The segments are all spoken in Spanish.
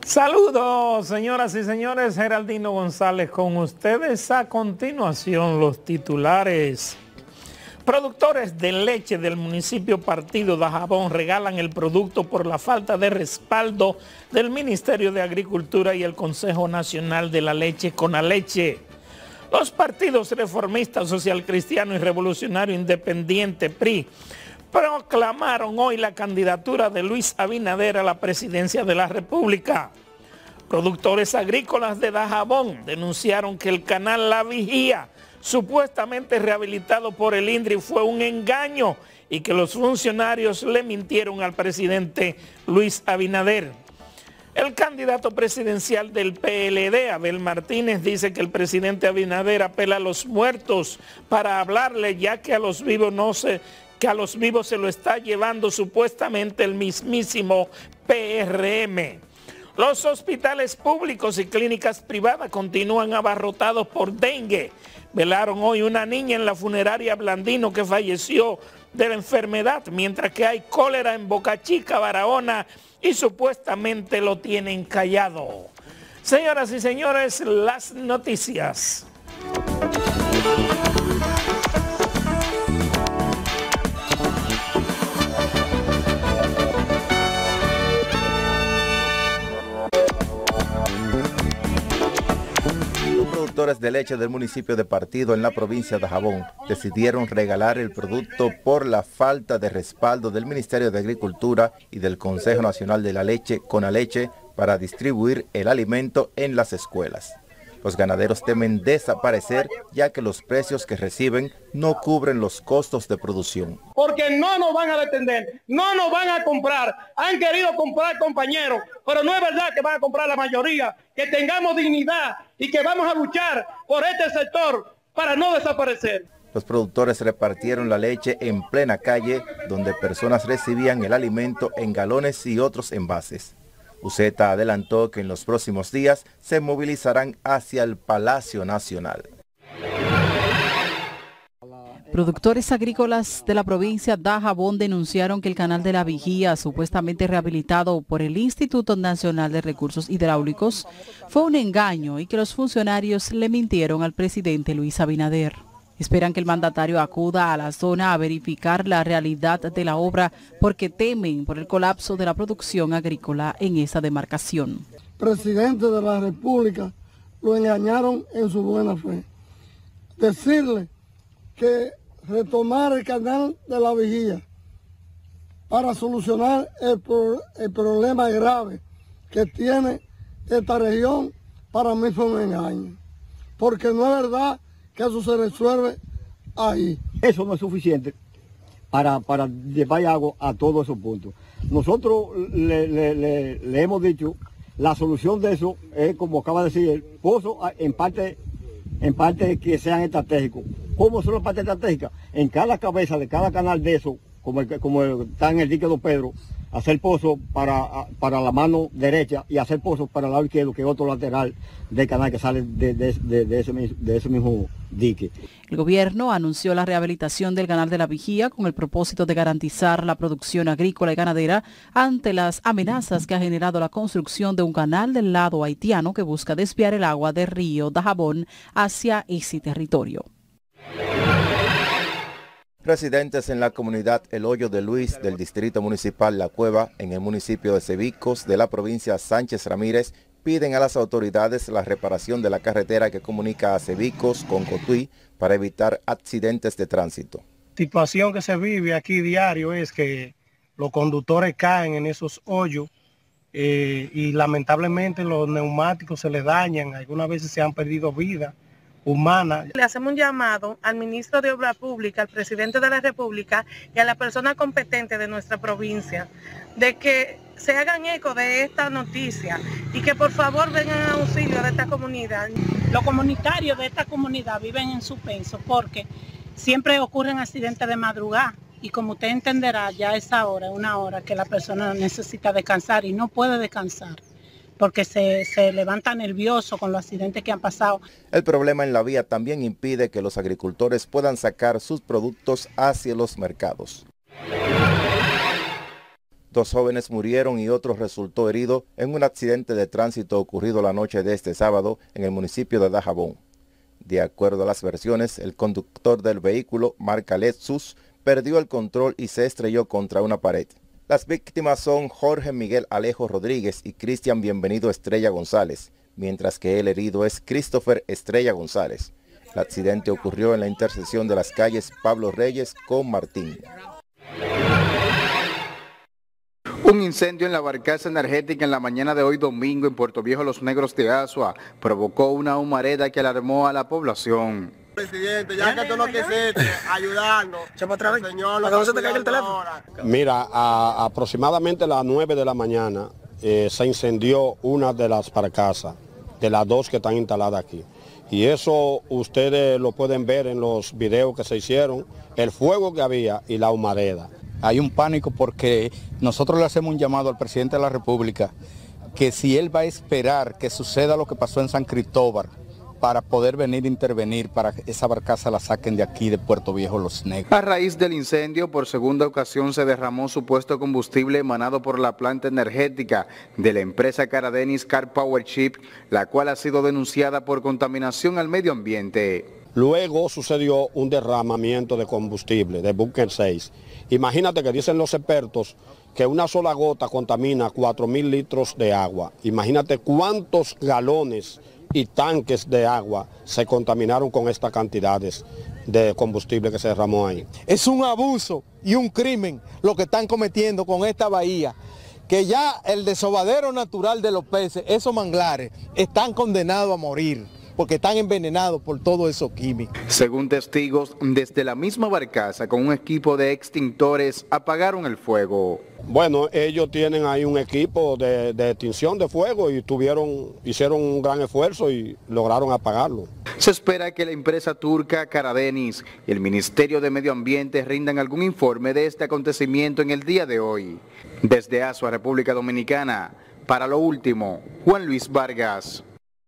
Saludos, señoras y señores. Geraldino González con ustedes. A continuación, los titulares. Productores de leche del municipio Partido Dajabón regalan el producto por la falta de respaldo del Ministerio de Agricultura y el Consejo Nacional de la Leche, CONALECHE. Los partidos Reformista, Social Cristiano y Revolucionario Independiente, PRI, proclamaron hoy la candidatura de Luis Abinader a la presidencia de la República. Productores agrícolas de Dajabón denunciaron que el canal La Vigía, supuestamente rehabilitado por el INDRI, fue un engaño y que los funcionarios le mintieron al presidente Luis Abinader. El candidato presidencial del PLD, Abel Martínez, dice que el presidente Abinader apela a los muertos para hablarle, ya que a los vivos se lo está llevando supuestamente el mismísimo PRM. Los hospitales públicos y clínicas privadas continúan abarrotados por dengue. Velaron hoy una niña en la funeraria Blandino que falleció de la enfermedad, mientras que hay cólera en Boca Chica, Barahona, y supuestamente lo tienen callado. Señoras y señores, las noticias. Productores de leche del municipio de Partido en la provincia de Dajabón decidieron regalar el producto por la falta de respaldo del Ministerio de Agricultura y del Consejo Nacional de la Leche, CONALECHE, para distribuir el alimento en las escuelas. Los ganaderos temen desaparecer, ya que los precios que reciben no cubren los costos de producción. Porque no nos van a defender, no nos van a comprar. Han querido comprar compañeros, pero no es verdad que van a comprar la mayoría. Que tengamos dignidad y que vamos a luchar por este sector para no desaparecer. Los productores repartieron la leche en plena calle, donde personas recibían el alimento en galones y otros envases. Uceta adelantó que en los próximos días se movilizarán hacia el Palacio Nacional. Productores agrícolas de la provincia de Dajabón denunciaron que el canal de La Vigía, supuestamente rehabilitado por el Instituto Nacional de Recursos Hidráulicos, fue un engaño y que los funcionarios le mintieron al presidente Luis Abinader. Esperan que el mandatario acuda a la zona a verificar la realidad de la obra porque temen por el colapso de la producción agrícola en esa demarcación. Presidente de la República lo engañaron en su buena fe. Decirle que retomar el canal de La Vigía para solucionar el problema grave que tiene esta región, para mí fue un engaño. Porque no es verdad que eso se resuelve ahí. Eso no es suficiente para llevar agua a todos esos puntos. Nosotros le hemos dicho, la solución de eso es, como acaba de decir, el pozo en parte que sean estratégicos. ¿Cómo son las partes estratégicas? En cada cabeza de cada canal de eso, como está en el dique Don Pedro, hacer pozo para la mano derecha y hacer pozo para el lado izquierdo, que es otro lateral del canal que sale de ese mismo dique. El gobierno anunció la rehabilitación del canal de La Vigía con el propósito de garantizar la producción agrícola y ganadera ante las amenazas que ha generado la construcción de un canal del lado haitiano que busca desviar el agua del río Dajabón hacia ese territorio. Residentes en la comunidad El Hoyo de Luis del distrito municipal La Cueva, en el municipio de Cebicos de la provincia Sánchez Ramírez, piden a las autoridades la reparación de la carretera que comunica a Cebicos con Cotuí para evitar accidentes de tránsito. La situación que se vive aquí diario es que los conductores caen en esos hoyos y lamentablemente los neumáticos se les dañan, algunas veces se han perdido vidas humana. Le hacemos un llamado al ministro de Obras Públicas, al presidente de la República y a la persona competente de nuestra provincia, de que se hagan eco de esta noticia y que por favor vengan a auxilio de esta comunidad. Los comunitarios de esta comunidad viven en suspenso porque siempre ocurren accidentes de madrugada y como usted entenderá, ya es una hora que la persona necesita descansar y no puede descansar, porque se levanta nervioso con los accidentes que han pasado. El problema en la vía también impide que los agricultores puedan sacar sus productos hacia los mercados. 2 jóvenes murieron y otro resultó herido en un accidente de tránsito ocurrido la noche de este sábado en el municipio de Dajabón. De acuerdo a las versiones, el conductor del vehículo, marca Lexus, perdió el control y se estrelló contra una pared. Las víctimas son Jorge Miguel Alejo Rodríguez y Cristian Bienvenido Estrella González, mientras que el herido es Christopher Estrella González. El accidente ocurrió en la intersección de las calles Pablo Reyes con Martín. Un incendio en la barcaza energética en la mañana de hoy domingo en Puerto Viejo Los Negros de Asua provocó una humareda que alarmó a la población. Presidente, ya que tú no quisiste ayudarnos, señor, ¿a dónde te cae el teléfono? Mira, aproximadamente a las 9 de la mañana se incendió una de las barcazas, de las 2 que están instaladas aquí. Y eso ustedes lo pueden ver en los videos que se hicieron, el fuego que había y la humareda. Hay un pánico porque nosotros le hacemos un llamado al presidente de la República que si él va a esperar que suceda lo que pasó en San Cristóbal para poder venir a intervenir para que esa barcaza la saquen de aquí de Puerto Viejo Los Negros. A raíz del incendio, por segunda ocasión se derramó supuesto combustible emanado por la planta energética de la empresa Caradenis Car Power Ship, la cual ha sido denunciada por contaminación al medio ambiente. Luego sucedió un derramamiento de combustible, de Bunker 6. Imagínate que dicen los expertos que una sola gota contamina 4.000 litros de agua. Imagínate cuántos galones y tanques de agua se contaminaron con estas cantidades de combustible que se derramó ahí. Es un abuso y un crimen lo que están cometiendo con esta bahía, que ya el desobadero natural de los peces, esos manglares, están condenados a morir, porque están envenenados por todos esos químicos. Según testigos, desde la misma barcaza con un equipo de extintores apagaron el fuego. Bueno, ellos tienen ahí un equipo de extinción de fuego y hicieron un gran esfuerzo y lograron apagarlo. Se espera que la empresa turca Caradenis y el Ministerio de Medio Ambiente rindan algún informe de este acontecimiento en el día de hoy. Desde Asua, República Dominicana, para Lo Último, Juan Luis Vargas.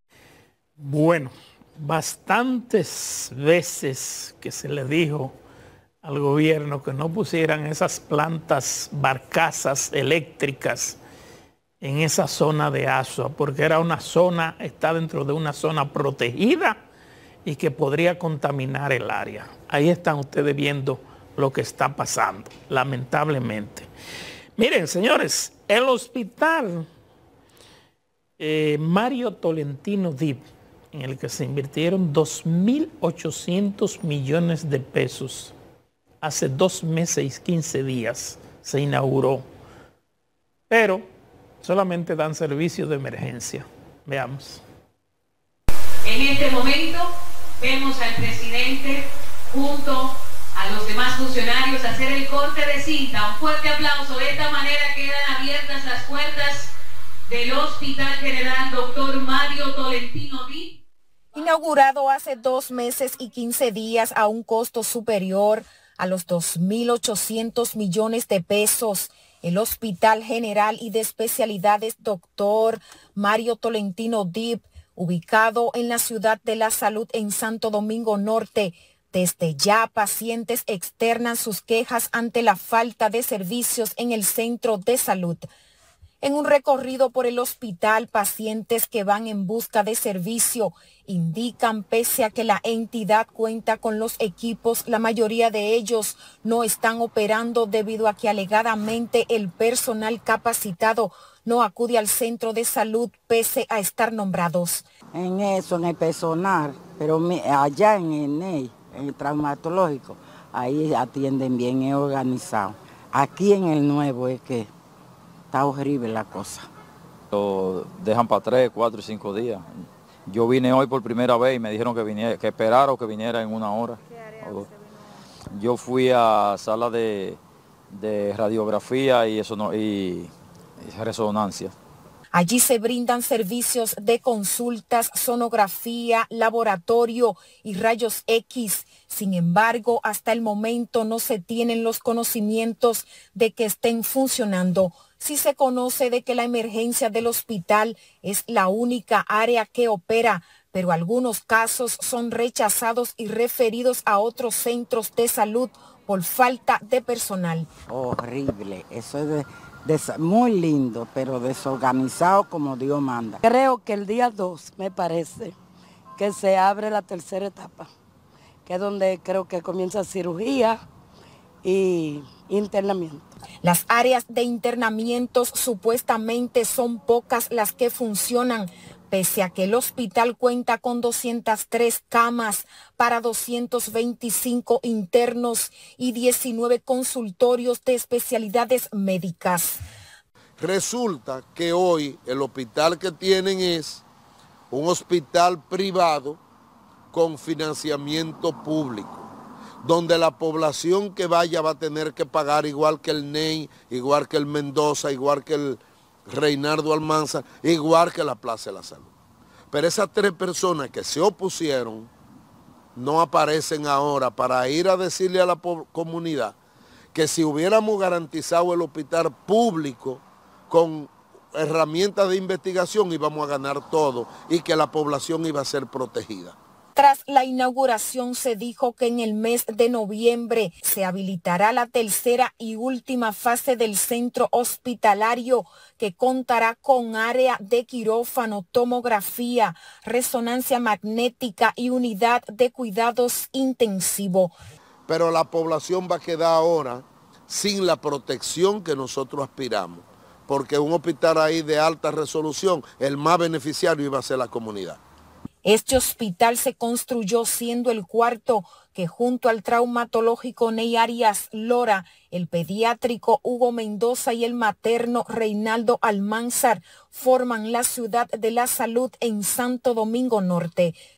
Bueno, bastantes veces que se le dijo al gobierno que no pusieran esas plantas barcazas eléctricas en esa zona de Asua, porque era una zona, está dentro de una zona protegida y que podría contaminar el área. Ahí están ustedes viendo lo que está pasando, lamentablemente. Miren, señores, el hospital Mario Tolentino Dip, en el que se invirtieron 2.800 millones de pesos. Hace 2 meses y 15 días se inauguró, pero solamente dan servicio de emergencia. Veamos. En este momento vemos al presidente junto a los demás funcionarios hacer el corte de cinta. Un fuerte aplauso. De esta manera quedan abiertas las puertas del Hospital General Dr. Mario Tolentino Dip. Inaugurado hace 2 meses y 15 días a un costo superior a los 2.800 millones de pesos, el Hospital General y de Especialidades Dr. Mario Tolentino Dip, ubicado en la Ciudad de la Salud en Santo Domingo Norte. Desde ya pacientes externan sus quejas ante la falta de servicios en el centro de salud. En un recorrido por el hospital, pacientes que van en busca de servicio indican pese a que la entidad cuenta con los equipos, la mayoría de ellos no están operando debido a que alegadamente el personal capacitado no acude al centro de salud pese a estar nombrados. En eso, en el personal, pero allá en el traumatológico, ahí atienden bien, es organizado. Aquí en el nuevo es que está horrible la cosa. Lo dejan para 3, 4 y 5 días. Yo vine hoy por primera vez y me dijeron que esperara o que viniera en 1 hora. Yo fui a sala de radiografía y resonancia. Allí se brindan servicios de consultas, sonografía, laboratorio y rayos X. Sin embargo, hasta el momento no se tienen los conocimientos de que estén funcionando. Sí se conoce de que la emergencia del hospital es la única área que opera, pero algunos casos son rechazados y referidos a otros centros de salud por falta de personal. Horrible, eso es Muy lindo, pero desorganizado como Dios manda. Creo que el día 2, me parece, que se abre la tercera etapa, que es donde creo que comienza cirugía y internamiento. Las áreas de internamientos supuestamente son pocas las que funcionan, pese a que el hospital cuenta con 203 camas para 225 internos y 19 consultorios de especialidades médicas. Resulta que hoy el hospital que tienen es un hospital privado con financiamiento público, donde la población que vaya va a tener que pagar igual que el NEI, igual que el Mendoza, igual que el Reinaldo Almanzar, igual que la Plaza de la Salud. Pero esas 3 personas que se opusieron no aparecen ahora para ir a decirle a la comunidad que si hubiéramos garantizado el hospital público con herramientas de investigación íbamos a ganar todo y que la población iba a ser protegida. Tras la inauguración se dijo que en el mes de noviembre se habilitará la tercera y última fase del centro hospitalario, que contará con área de quirófano, tomografía, resonancia magnética y unidad de cuidados intensivos. Pero la población va a quedar ahora sin la protección que nosotros aspiramos, porque un hospital ahí de alta resolución, el más beneficiario iba a ser la comunidad. Este hospital se construyó siendo el cuarto que junto al traumatológico Ney Arias Lora, el pediátrico Hugo Mendoza y el materno Reinaldo Almanzar forman la ciudad de la salud en Santo Domingo Norte.